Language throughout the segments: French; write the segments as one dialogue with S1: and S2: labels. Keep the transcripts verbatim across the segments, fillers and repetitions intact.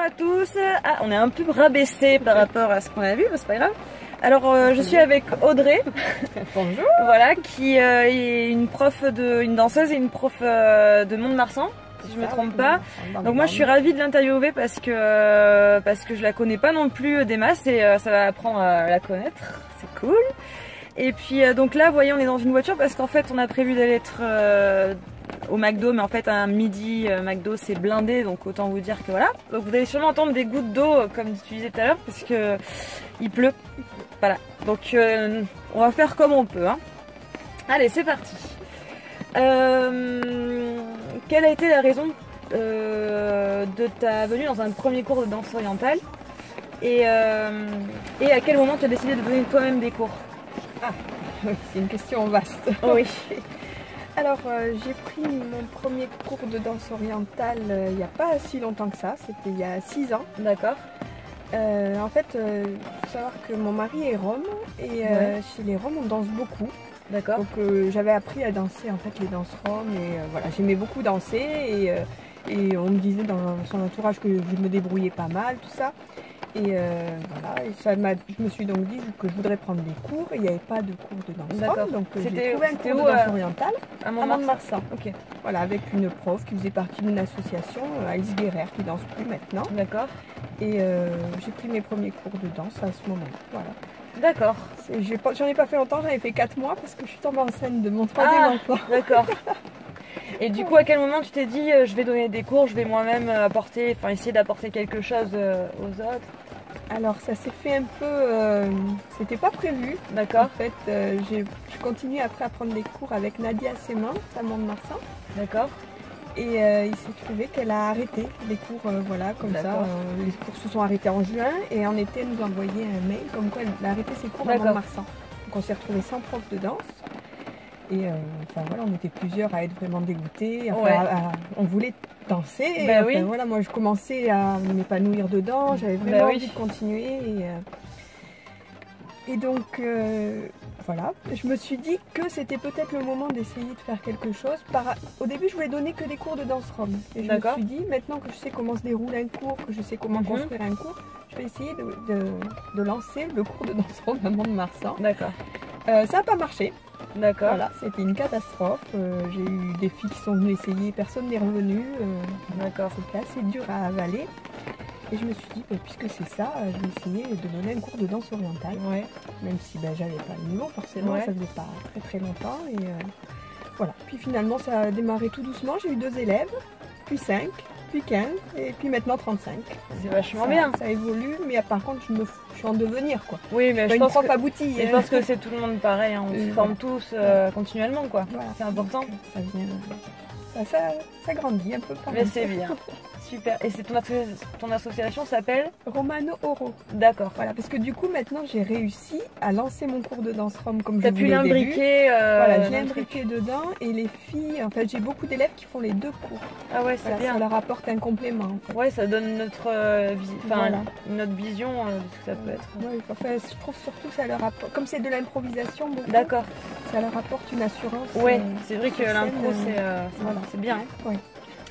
S1: à tous. Ah, on est un peu rabaissé par rapport à ce qu'on a vu, mais c'est pas grave. Alors, euh, je suis avec Audrey.
S2: Bonjour.
S1: Voilà, qui euh, est une prof de, une danseuse et une prof euh, de Mont-de-Marsan, si je me trompe pas. Donc moi, je suis ravie de l'interviewer parce que euh, parce que je la connais pas non plus des masses et euh, ça va apprendre à la connaître. C'est cool. Et puis euh, donc là, vous voyez, on est dans une voiture parce qu'en fait, on a prévu d'aller être euh, au McDo, mais en fait un midi euh, McDo c'est blindé, donc autant vous dire que voilà. Donc vous allez sûrement entendre des gouttes d'eau euh, comme tu disais tout à l'heure parce que il pleut. Voilà. Donc euh, on va faire comme on peut. Hein. Allez, c'est parti. Euh, quelle a été la raison euh, de ta venue dans un premier cours de danse orientale et, euh, et à quel moment tu as décidé de donner toi-même des cours?
S2: Ah, oui, c'est une question vaste.
S1: Oui.
S2: Alors, euh, j'ai pris mon premier cours de danse orientale euh, il n'y a pas si longtemps que ça, c'était il y a six ans.
S1: D'accord.
S2: Euh, en fait, il euh, faut savoir que mon mari est rome et euh, ouais. Chez les roms, on danse beaucoup.
S1: D'accord.
S2: Donc, euh, j'avais appris à danser en fait les danses roms et euh, voilà, j'aimais beaucoup danser et, euh, et on me disait dans son entourage que je me débrouillais pas mal, tout ça. Et euh, voilà, et ça m'a, je me suis donc dit que je voudrais prendre des cours et il n'y avait pas de cours de danse roms, donc j'ai trouvé un cours de danse orientale à Mont-de-Marsan.
S1: Ok.
S2: Voilà, avec une prof qui faisait partie d'une association, Alice Guerrer, qui danse plus maintenant.
S1: D'accord.
S2: Et euh, j'ai pris mes premiers cours de danse à ce moment. Voilà.
S1: D'accord.
S2: J'en ai pas fait longtemps, j'en ai fait quatre mois parce que je suis tombée enceinte de mon troisième
S1: ah,
S2: enfant.
S1: D'accord. Et du coup, à quel moment tu t'es dit euh, je vais donner des cours, je vais moi-même apporter, enfin essayer d'apporter quelque chose euh, aux autres?
S2: Alors ça s'est fait un peu, euh, c'était pas prévu.
S1: D'accord.
S2: En fait, euh, j'ai continué après à prendre des cours avec Nadia Seman, à Mont-de-Marsan.
S1: D'accord.
S2: Et euh, il s'est trouvé qu'elle a arrêté les cours, euh, voilà, comme ça. Euh, les cours se sont arrêtés en juin et en été, elle nous a envoyé un mail comme quoi elle a arrêté ses cours à Mont-de-Marsan. Donc on s'est retrouvés sans prof de danse. Et euh, enfin voilà, on était plusieurs à être vraiment dégoûtés. Enfin,
S1: ouais.
S2: à, à, on voulait danser. Et,
S1: bah
S2: enfin,
S1: oui.
S2: voilà, moi je commençais à m'épanouir dedans. J'avais vraiment
S1: bah
S2: envie
S1: oui.
S2: de continuer. Et, euh, et donc euh, voilà, je me suis dit que c'était peut-être le moment d'essayer de faire quelque chose. Par... Au début, je voulais donner que des cours de danse rom. Et je me suis dit, maintenant que je sais comment se déroule un cours, que je sais comment mm-hmm. construire un cours, je vais essayer de, de, de lancer le cours de danse rom à Mont-de-Marsan.
S1: D'accord.
S2: Euh, ça n'a pas marché.
S1: D'accord.
S2: Voilà, c'était une catastrophe. Euh, j'ai eu des filles qui sont venues essayer, personne n'est revenu. Euh,
S1: D'accord.
S2: C'était assez dur à avaler. Et je me suis dit, bah, puisque c'est ça, je vais essayer de donner un cours de danse orientale.
S1: Ouais.
S2: Même si bah, j'avais pas le niveau, forcément, ouais. Ça faisait pas très très longtemps. Et euh, voilà. Puis finalement, ça a démarré tout doucement. J'ai eu deux élèves, puis cinq, puis quinze, et puis maintenant trente-cinq.
S1: C'est vachement
S2: ça,
S1: bien.
S2: Ça évolue, mais par contre, je, me, je suis en devenir, quoi.
S1: Oui, mais
S2: je,
S1: je pense
S2: prof
S1: que,
S2: aboutie.
S1: Je pense que c'est tout le monde pareil. Hein. On euh, se forme tous euh, ouais. continuellement, quoi. Voilà. C'est important.
S2: Ça vient. Ça, ça, ça grandit un peu par
S1: Mais c'est bien. Super. Et c'est ton, ton association s'appelle
S2: Romano Oro.
S1: D'accord.
S2: Voilà, parce que du coup maintenant j'ai réussi à lancer mon cours de danse rom comme je voulais.
S1: T'as pu l'imbriquer. Euh,
S2: voilà, j'ai imbriqué dedans et les filles, en fait j'ai beaucoup d'élèves qui font les deux cours.
S1: Ah ouais, c'est
S2: voilà,
S1: bien.
S2: Ça leur apporte un complément. En fait.
S1: Ouais, ça donne notre, euh, enfin,
S2: voilà.
S1: notre vision euh, de ce que ça peut être.
S2: Ouais, enfin, je trouve surtout que ça leur apporte, comme c'est de l'improvisation,
S1: d'accord.
S2: Ça leur apporte une assurance.
S1: Ouais,
S2: euh,
S1: c'est vrai que l'impro c'est euh,
S2: voilà.
S1: bien. Hein.
S2: Ouais.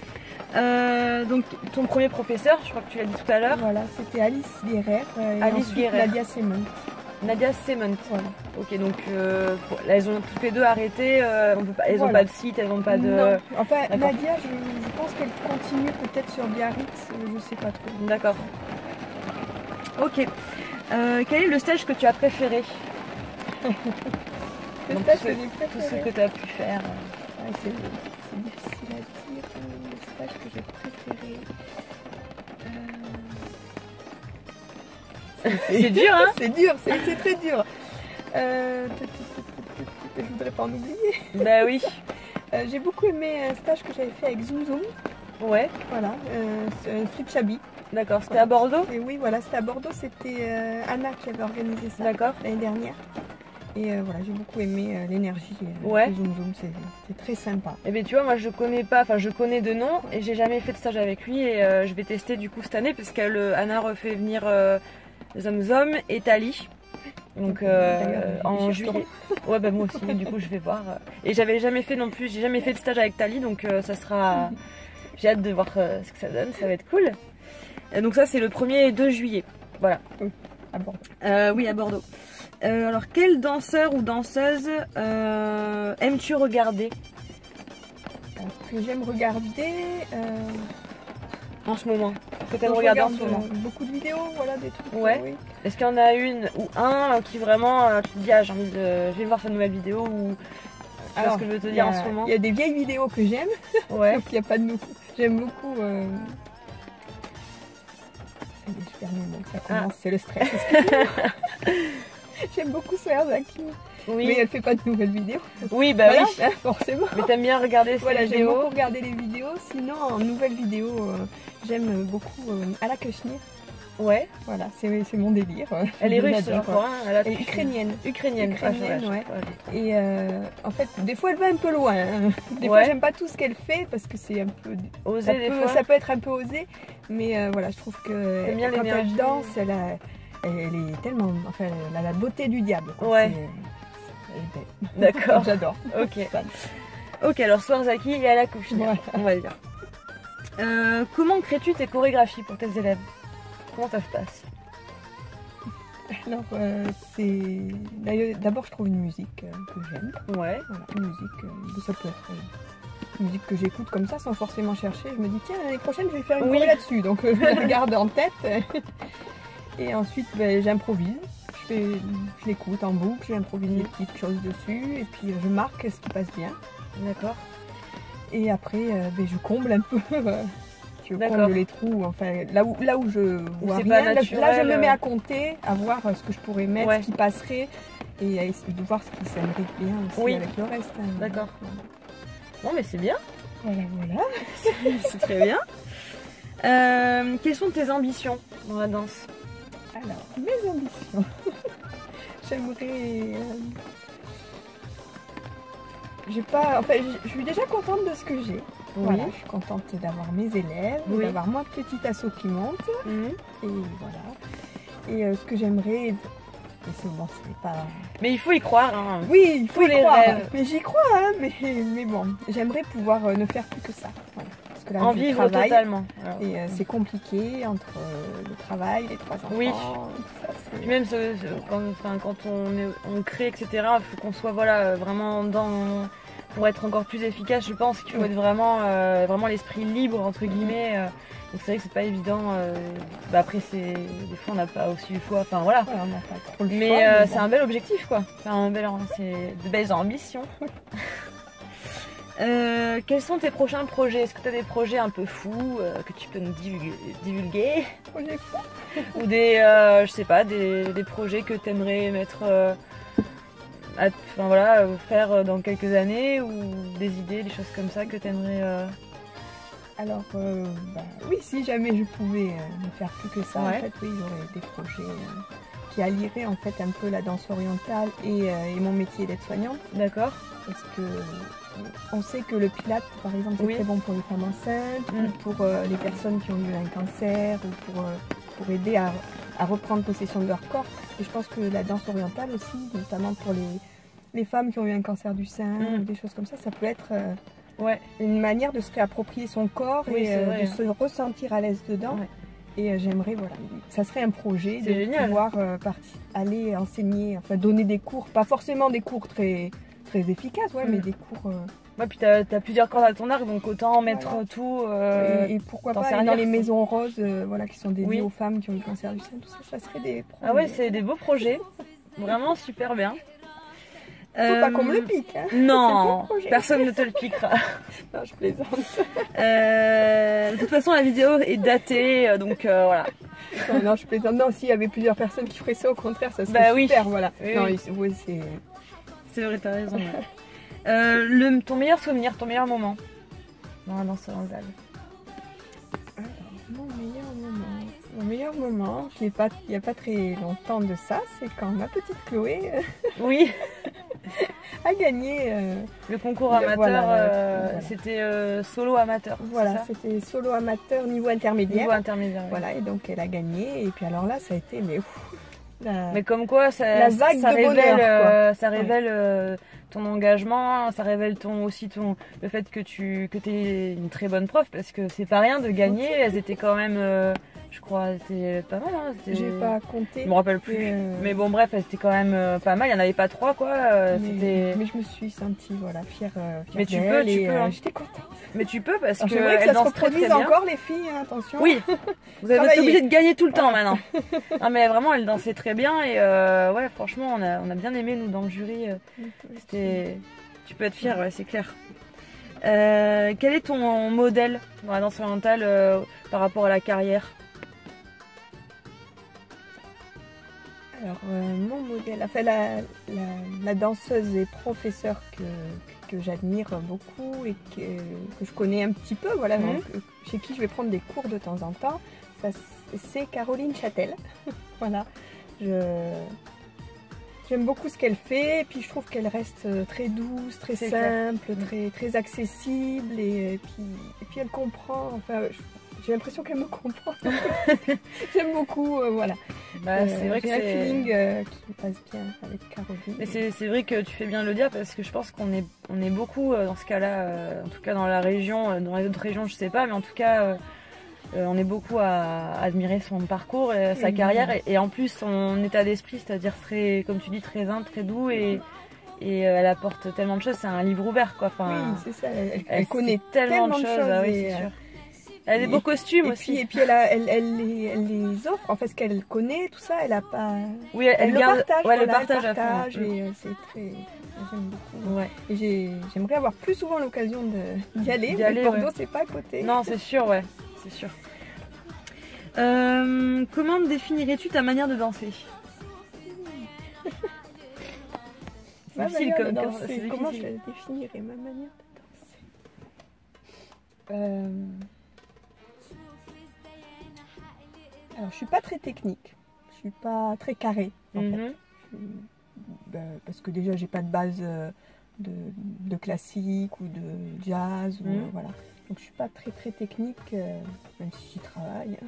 S1: Euh, donc ton premier professeur, je crois que tu l'as dit tout à l'heure.
S2: Voilà, c'était Alice Guerrer. Euh,
S1: Alice Guerrer.
S2: Nadia Seman.
S1: Nadia Seman.
S2: Voilà.
S1: Ok, donc euh, là, elles ont toutes les deux arrêté. Euh, on peut pas, elles n'ont voilà. pas de site, elles n'ont pas de.
S2: Non. Enfin, Nadia, je, je pense qu'elle continue peut-être sur Biarritz, je sais pas trop.
S1: D'accord. Ok. Euh, quel est le stage que tu as préféré?
S2: Le
S1: donc,
S2: stage
S1: tout
S2: que
S1: ce,
S2: j'ai préféré.
S1: Tout ce que tu as pu faire.
S2: Ouais, c'est difficile à dire. Le stage que j'ai préféré.
S1: Euh... C'est dur, hein?
S2: C'est dur, c'est très dur. Euh... Je voudrais pas en oublier.
S1: Bah oui.
S2: Euh, j'ai beaucoup aimé un stage que j'avais fait avec Zoom Zoom.
S1: Ouais.
S2: Voilà, euh, Street Chabi.
S1: D'accord, c'était
S2: voilà.
S1: à Bordeaux?
S2: Et oui, voilà, c'était à Bordeaux. C'était euh, Anna qui avait organisé ça l'année dernière. Et euh, voilà, j'ai beaucoup aimé euh, l'énergie euh,
S1: ouais.
S2: de Zoom Zoom, c'est très sympa.
S1: Et bien tu vois, moi je connais pas, enfin je connais de nom et j'ai jamais fait de stage avec lui et euh, je vais tester du coup cette année parce qu'Anna refait venir euh, Zom Zom et Tali. Donc euh, en juillet. Ouais bah moi aussi, du coup je vais voir. Et j'avais jamais fait non plus, j'ai jamais fait de stage avec Tali donc euh, ça sera... J'ai hâte de voir euh, ce que ça donne, ça va être cool. Et donc ça c'est le premier et deux juillet. Voilà.
S2: Oui, à Bordeaux.
S1: Euh, oui, à Bordeaux. Euh, alors quel danseur ou danseuse euh, aimes-tu regarder?
S2: Alors, que j'aime regarder euh...
S1: en ce moment. Que tu aimes
S2: je
S1: regarder en
S2: regarde,
S1: ce moment.
S2: euh, beaucoup de vidéos, voilà, des trucs.
S1: Ouais.
S2: Euh, oui.
S1: Est-ce qu'il y en a une ou un qui vraiment euh, tu te dis ah j'ai envie de je vais voir sa nouvelle vidéo ou tu vois ce que je veux te dire
S2: a,
S1: en ce moment?
S2: Il y a des vieilles vidéos que j'aime.
S1: Ouais.
S2: Donc il n'y a pas de nouveau. J'aime beaucoup. Euh... C'est le super mignon, ça commence, ah. C'est le stress. J'aime beaucoup Swerzaki. Oui. Mais elle fait pas de nouvelles vidéos.
S1: Oui, bah
S2: voilà,
S1: oui.
S2: Hein, forcément.
S1: Mais t'aimes bien regarder ces
S2: voilà,
S1: vidéos.
S2: J'aime beaucoup regarder les vidéos. Sinon, en nouvelles vidéos, euh, j'aime beaucoup euh, Ala Kushner.
S1: Ouais.
S2: Voilà, c'est mon délire.
S1: Elle est russe, je crois.
S2: Elle, elle est ukrainienne.
S1: Ukrainienne.
S2: Ukrainienne,
S1: ah,
S2: ouais. ouais. Et euh, en fait, des fois, elle va un peu loin. Hein. Des ouais. fois, j'aime pas tout ce qu'elle fait parce que c'est un peu
S1: osé.
S2: Ça,
S1: des
S2: peut,
S1: fois.
S2: ça peut être un peu osé, mais euh, voilà, je trouve que elle, quand elle danse, elle, a, elle, elle est tellement, enfin, elle a la beauté du diable. Quoi.
S1: Ouais. D'accord.
S2: J'adore.
S1: Ok. Ok, alors Swerzaki et Ala Kushner, voilà. On va dire. Euh, comment crées-tu tes chorégraphies pour tes élèves? Comment ça se passe?
S2: Alors, euh, c'est... D'abord, je trouve une musique euh, que j'aime.
S1: Ouais.
S2: Voilà, une musique, euh, ça peut être euh, une musique que j'écoute comme ça, sans forcément chercher. Je me dis, tiens, l'année prochaine, je vais faire une oui. choré là-dessus. Donc, euh, je la garde en tête. Et ensuite, ben, j'improvise. Je, fais... je l'écoute en boucle, j'improvise des petites choses dessus. Et puis, euh, je marque ce qui passe bien.
S1: D'accord.
S2: Et après, euh, ben, je comble un peu... Je comble les trous, enfin là où, là où je vois rien, là, naturel, là je me mets à compter, à voir ce que je pourrais mettre, ouais. ce qui passerait et à essayer de voir ce qui s'imbrique bien aussi oui. avec le reste. Hein.
S1: D'accord. Bon mais c'est bien.
S2: Voilà, voilà.
S1: C'est très bien. Euh, quelles sont tes ambitions dans la danse?
S2: Alors, mes ambitions. J'aimerais... Euh... J'ai pas... Enfin, je suis déjà contente de ce que j'ai. Oui. Voilà, je suis contente d'avoir mes élèves, oui. d'avoir moi petit assaut qui monte. Mmh. Et voilà. Et euh, ce que j'aimerais, et c'est bon, c'est pas.
S1: Mais il faut y croire. Hein.
S2: Oui, il faut
S1: Tous
S2: y
S1: les
S2: croire.
S1: Rêves.
S2: Mais j'y crois, hein. Mais, mais bon, j'aimerais pouvoir euh, ne faire plus que ça. Voilà. Parce que là,
S1: en
S2: je
S1: vivre
S2: travaille,
S1: totalement.
S2: Alors, et euh, c'est compliqué entre euh, le travail, les trois enfants.
S1: Oui.
S2: Ça,
S1: Puis même ce, ce, quand, enfin, quand on, est, on crée, et cetera. Il faut qu'on soit voilà vraiment dans. Pour être encore plus efficace, je pense qu'il faut être vraiment, euh, vraiment l'esprit libre entre guillemets. Euh, donc c'est vrai que c'est pas évident. Euh, bah après c'est des fois on n'a pas aussi le choix. Enfin voilà.
S2: Ouais, on n'a pas trop le
S1: mais
S2: choix,
S1: euh,
S2: mais
S1: c'est
S2: bon.
S1: un bel objectif quoi. C'est un bel, c'est de belles ambitions. euh, quels sont tes prochains projets? Est-ce que tu as des projets un peu fous euh, que tu peux nous divulguer, divulguer
S2: Projets fous
S1: ou des, euh, je sais pas, des, des projets que tu aimerais mettre. Euh, À, enfin, voilà, faire dans quelques années ou des idées, des choses comme ça que tu aimerais euh...
S2: Alors, euh, bah, oui, si jamais je pouvais euh, ne faire plus que ça, ouais. en fait, oui, j'aurais des projets euh, qui allieraient en fait un peu la danse orientale et, euh, et mon métier d'aide-soignante.
S1: D'accord.
S2: Parce que euh, on sait que le Pilate, par exemple, c'est oui. très bon pour les femmes enceintes, mm. ou pour euh, les personnes qui ont eu un cancer, ou pour, euh, pour aider à, à reprendre possession de leur corps. Et je pense que la danse orientale aussi, notamment pour les, les femmes qui ont eu un cancer du sein, mm. ou des choses comme ça, ça peut être euh, ouais. une manière de se réapproprier son corps oui, et euh, vrai, de hein. se ressentir à l'aise dedans. Ouais. Et euh, j'aimerais, voilà, ça serait un projet de génial. pouvoir euh, partir, aller enseigner, enfin donner des cours, pas forcément des cours très, très efficaces, ouais, mm. mais des cours... Euh,
S1: Ouais, puis t'as as plusieurs cordes à ton arc, donc autant mettre voilà. tout. Euh,
S2: et, et pourquoi pas aller dans les maisons roses, euh, voilà, qui sont dédiées oui. aux femmes qui ont eu le cancer du sein, tout ça, ça serait des projets.
S1: Ah ouais, c'est des beaux projets, vraiment super bien.
S2: Faut euh, pas qu'on me le pique. Hein.
S1: Non, personne ne te le piquera.
S2: Non, je plaisante.
S1: euh, de toute façon, la vidéo est datée, donc euh, voilà.
S2: Non, non, je plaisante. Non, s'il y avait plusieurs personnes qui feraient ça, au contraire, ça serait
S1: bah,
S2: super,
S1: oui.
S2: voilà.
S1: Oui,
S2: non,
S1: oui.
S2: oui, c'est.
S1: C'est vrai, t'as raison. Euh, le, ton meilleur souvenir, ton meilleur moment dans la danse orientale?
S2: Mon meilleur moment, mon meilleur moment, je l'ai pas, il n'y a pas très longtemps de ça, c'est quand ma petite Chloé euh,
S1: oui.
S2: a gagné euh,
S1: le concours amateur, voilà, euh, voilà. C'était euh, solo amateur.
S2: Voilà, c'était solo amateur niveau intermédiaire.
S1: Niveau intermédiaire.
S2: Voilà, oui. Et donc elle a gagné, et puis alors là, ça a été mais ouf, la,
S1: mais comme quoi, ça,
S2: la vague
S1: ça
S2: de
S1: révèle,
S2: bonheur,
S1: euh,
S2: quoi.
S1: ça révèle
S2: Ouais.
S1: euh, ton engagement, ça révèle ton, aussi ton, le fait que tu que es une très bonne prof, parce que c'est pas rien de gagner. Elles étaient quand même, euh, je crois, c'était pas mal. Hein,
S2: J'ai pas compté.
S1: Je me rappelle plus.
S2: Euh...
S1: Mais bon, bref, elles étaient quand même euh, pas mal. Il y en avait pas trois, quoi. Euh,
S2: mais, mais je me suis sentie, voilà, fière. Euh, fière
S1: mais tu peux, tu peux.
S2: Euh,
S1: hein.
S2: J'étais contente.
S1: Mais tu peux parce
S2: Alors,
S1: que
S2: j'aimerais que ça se reproduise encore, les filles, hein, attention.
S1: Oui, vous êtes obligés de gagner tout le temps maintenant. Non mais vraiment, elles dansaient très bien et euh, ouais, franchement, on a, on a bien aimé nous dans le jury. C'était, tu peux être fière, ouais, c'est clair. Euh, quel est ton modèle dans la danse orientale euh, par rapport à la carrière?
S2: Alors, euh, mon modèle, enfin, la, la, la danseuse et professeure que, que j'admire beaucoup et que, que je connais un petit peu, voilà, mmh. donc, chez qui je vais prendre des cours de temps en temps, c'est Caroline Châtel. Voilà, j'aime beaucoup ce qu'elle fait et puis je trouve qu'elle reste très douce, très simple, très, très accessible et, et, puis, et puis elle comprend, enfin, j'ai l'impression qu'elle me comprend. J'aime beaucoup, euh, voilà.
S1: Bah, euh, c'est vrai que
S2: j'ai un feeling euh, qui passe bien avec Caroline.
S1: Mais c'est vrai que tu fais bien de le dire parce que je pense qu'on est, on est beaucoup euh, dans ce cas-là, euh, en tout cas dans la région, euh, dans les autres régions je sais pas, mais en tout cas euh, euh, on est beaucoup à, à admirer son parcours, et sa oui, carrière et, et en plus son état d'esprit, c'est-à-dire très, comme tu dis, très humble, très doux et, et euh, elle apporte tellement de choses, c'est un livre ouvert quoi. Enfin,
S2: oui, c'est ça, elle, elle, elle connaît
S1: tellement,
S2: tellement de choses,
S1: choses ah, oui, c'est sûr. Elle a des beaux costumes
S2: et
S1: aussi.
S2: Puis, et puis elle, a, elle, elle, les, elle les offre, en fait ce qu'elle connaît, tout ça, elle a pas...
S1: Oui, elle, elle
S2: le
S1: garde...
S2: partage,
S1: ouais,
S2: voilà,
S1: le partage,
S2: elle partage
S1: à fond.
S2: Et euh, c'est très... J'aime beaucoup.
S1: Ouais.
S2: Et j'aimerais avoir plus souvent l'occasion d'y aller, mais
S1: aller,
S2: Bordeaux
S1: ouais.
S2: c'est pas à côté.
S1: Non, c'est sûr, ouais, c'est sûr. Euh, comment définirais-tu ta manière de danser?
S2: Ma manière de danser, comment je la définirais, ma manière de danser euh... Alors, je suis pas très technique, je suis pas très carrée en mm-hmm. fait. Je, ben, parce que déjà, j'ai pas de base de, de classique ou de jazz, ou, mm-hmm. euh, voilà. Donc, je suis pas très très technique, euh, même si j'y travaille.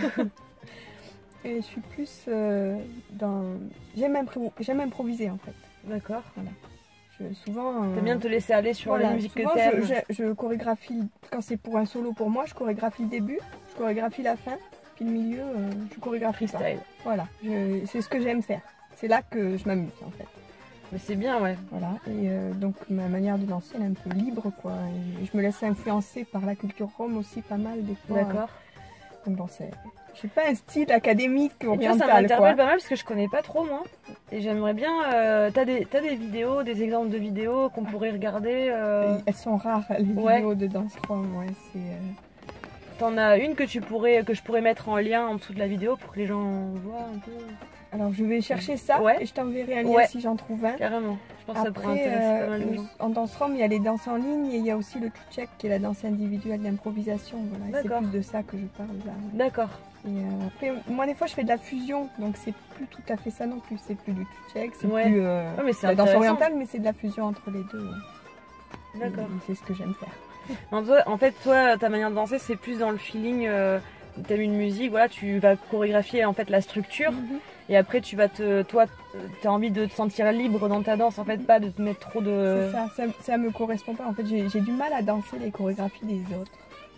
S2: Et je suis plus euh, dans. J'aime impro improviser en fait.
S1: D'accord.
S2: Voilà. Je, souvent. Euh...
S1: T'aimes bien te laisser aller sur
S2: voilà,
S1: la musique que t'aimes.
S2: Je, je, je chorégraphie quand c'est pour un solo pour moi, je chorégraphie le début, je chorégraphie la fin. Puis le milieu, euh, je chorégraphie pas. Voilà, c'est ce que j'aime faire. C'est là que je m'amuse en fait.
S1: Mais c'est bien, ouais.
S2: Voilà, et euh, donc ma manière de danser, elle est un peu libre, quoi. Et je me laisse influencer par la culture rome aussi pas mal des fois.
S1: D'accord.
S2: Donc bon, c'est... J'ai pas un style académique oriental,
S1: ça m'interpelle pas mal parce que je connais pas trop, moi. Et j'aimerais bien... Euh, T'as des, t'as des vidéos, des exemples de vidéos qu'on pourrait regarder euh...
S2: Elles sont rares, les
S1: ouais.
S2: vidéos de danse rome, ouais, c'est... Euh...
S1: T'en as une que tu pourrais, que je pourrais mettre en lien en dessous de la vidéo pour que les gens voient un peu.
S2: Alors je vais chercher ça
S1: ouais.
S2: et je t'enverrai un lien
S1: ouais.
S2: si j'en trouve un.
S1: Carrément. Je pense
S2: Après,
S1: que ça pourrait intéresser
S2: euh,
S1: pas mal de gens.
S2: En danse rome, il y a les danses en ligne et il y a aussi le tchouchek qui est la danse individuelle d'improvisation. Voilà. C'est plus de ça que je parle là.
S1: D'accord.
S2: Et euh, après, moi des fois je fais de la fusion, donc c'est plus tout à fait ça non plus. C'est plus du tchouchek, c'est
S1: ouais.
S2: plus euh,
S1: ouais, mais
S2: la danse orientale, mais c'est de la fusion entre les deux.
S1: D'accord.
S2: C'est ce que j'aime faire.
S1: En fait, toi, ta manière de danser, c'est plus dans le feeling. Euh, T'aimes une musique, voilà, tu vas chorégraphier en fait la structure, mm-hmm. et après tu vas te, toi, t'as envie de te sentir libre dans ta danse, en fait, pas de te mettre trop de.
S2: C'est ça, ça, ça me correspond pas. En fait, j'ai du mal à danser les chorégraphies des autres.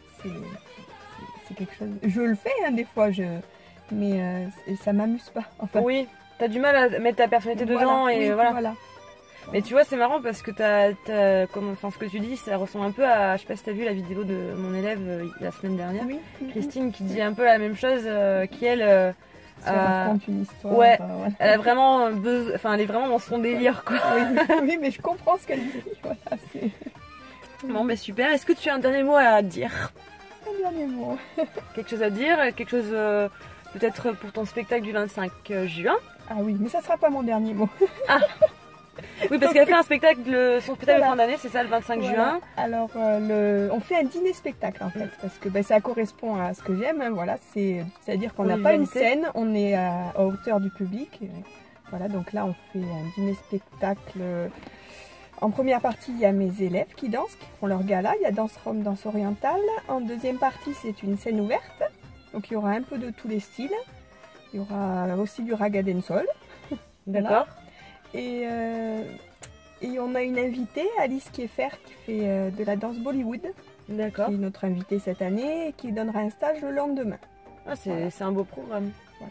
S2: C'est quelque chose. Je le fais hein, des fois, je, mais euh, ça m'amuse pas. En fait.
S1: Oui, t'as du mal à mettre ta personnalité voilà, dedans et
S2: oui,
S1: voilà.
S2: voilà.
S1: Mais tu vois, c'est marrant parce que t'as, t'as, comme, enfin, ce que tu dis, ça ressemble un peu à, je sais pas si t'as vu la vidéo de mon élève euh, la semaine dernière,
S2: oui.
S1: Christine, qui dit un peu la même chose, euh, qui elle, euh,
S2: ça a... raconte une histoire.
S1: Ouais,
S2: euh, voilà.
S1: Elle a vraiment besoin, enfin, elle est vraiment dans son délire, quoi.
S2: Oui, oui mais je comprends ce qu'elle dit. Voilà,
S1: bon, mais super. Est-ce que tu as un dernier mot à dire?
S2: Un dernier mot.
S1: Quelque chose à dire, quelque chose euh, peut-être pour ton spectacle du vingt-cinq juin.
S2: Ah oui, mais ça sera pas mon dernier mot.
S1: Ah. Oui, parce qu'elle fait un spectacle, son spectacle voilà. de fin d'année, c'est ça, le vingt-cinq voilà. juin.
S2: Alors, euh, le... on fait un dîner-spectacle en fait, mmh. parce que ben, ça correspond à ce que j'aime. Hein, voilà, c'est-à-dire qu'on n'a pas une scène, on est à, à hauteur du public. Et, voilà, donc là, on fait un dîner-spectacle. En première partie, il y a mes élèves qui dansent, qui font leur gala. Il y a danse rome, danse orientale. En deuxième partie, c'est une scène ouverte. Donc, il y aura un peu de tous les styles. Il y aura aussi du raga dancehall.
S1: D'accord.
S2: Et, euh, et on a une invitée, Alice Kieffer, qui fait euh, de la danse Bollywood.
S1: D'accord.
S2: Qui est notre invitée cette année et qui donnera un stage le lendemain.
S1: Ah, c'est
S2: voilà.
S1: un beau programme.
S2: Voilà.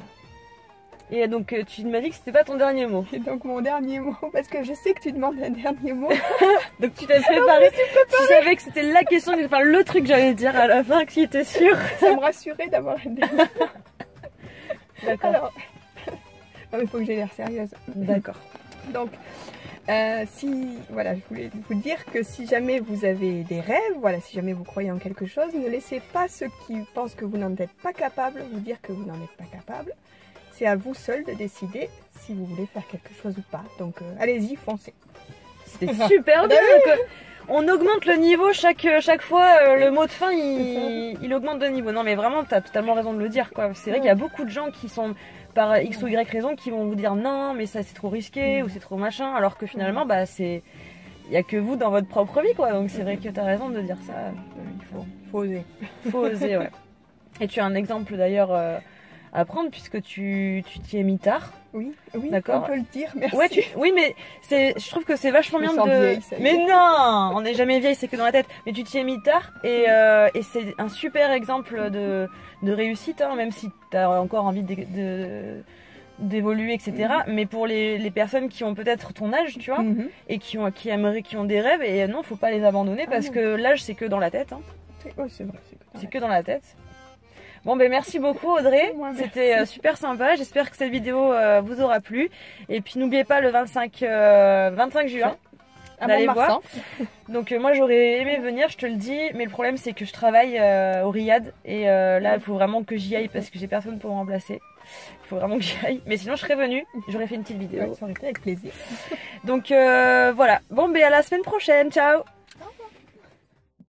S1: Et donc tu m'as dit que c'était pas ton dernier mot.
S2: Et donc mon dernier mot, parce que je sais que tu demandes un dernier mot.
S1: Donc tu t'es préparé, tu savais que c'était la question, enfin le truc que j'allais dire à la fin, qui était sûr.
S2: Ça me rassurait d'avoir un dernier mot.
S1: D'accord.
S2: Alors, non mais il faut que j'ai l'air sérieuse.
S1: D'accord.
S2: Donc, euh, si, voilà, je voulais vous dire que si jamais vous avez des rêves, voilà, si jamais vous croyez en quelque chose, ne laissez pas ceux qui pensent que vous n'en êtes pas capable vous dire que vous n'en êtes pas capable. C'est à vous seul de décider si vous voulez faire quelque chose ou pas. Donc, euh, allez-y, foncez.
S1: C'était super bien. On augmente le niveau chaque, chaque fois, euh, le mot de fin, il, il augmente de niveau. Non, mais vraiment, tu as totalement raison de le dire, quoi. C'est vrai qu'il y a beaucoup de gens qui sont, par X ou Y raison, qui vont vous dire non, mais ça c'est trop risqué, ou c'est trop machin, alors que finalement, bah, c'est... Il n'y a que vous dans votre propre vie, quoi. Donc c'est vrai que tu as raison de dire ça. Il faut,
S2: faut oser.
S1: faut oser, ouais. Et tu as un exemple d'ailleurs euh, à prendre, puisque tu t'y es mis tard.
S2: Oui, oui,
S1: d'accord.
S2: On peut le dire, merci.
S1: Ouais, tu... Oui, mais je trouve que c'est vachement
S2: je
S1: bien de...
S2: Vieille,
S1: mais non, on n'est jamais vieille, c'est que dans la tête. Mais tu t'y es mis tard et, euh, et c'est un super exemple de, de réussite, hein, même si tu as encore envie de... d'évoluer, et cetera. Mm-hmm. Mais pour les, les personnes qui ont peut-être ton âge, tu vois, mm-hmm. et qui ont, qui aimeraient, qui ont des rêves, et non, faut pas les abandonner ah parce non. que l'âge, c'est que dans la tête. Hein.
S2: Oh, c'est vrai,
S1: c'est que dans la tête. Bon ben merci beaucoup Audrey, c'était euh, super sympa, j'espère que cette vidéo euh, vous aura plu. Et puis n'oubliez pas le vingt-cinq, euh, vingt-cinq juin d'aller voir. Donc euh, moi j'aurais aimé venir, je te le dis, mais le problème c'est que je travaille euh, au Riyad et euh, là il faut vraiment que j'y aille parce que j'ai personne pour me remplacer. Il faut vraiment que j'y aille, mais sinon je serais venue, j'aurais fait une petite vidéo.
S2: Ouais, ça aurait été avec plaisir.
S1: Donc euh, voilà, bon ben à la semaine prochaine, ciao.